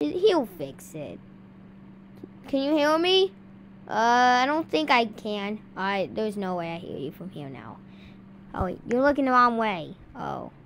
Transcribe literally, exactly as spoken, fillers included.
He'll fix it. Can you hear me? Uh, I don't think I can. I there's no way I hear you from here now. Oh, wait, you're looking the wrong way. Oh.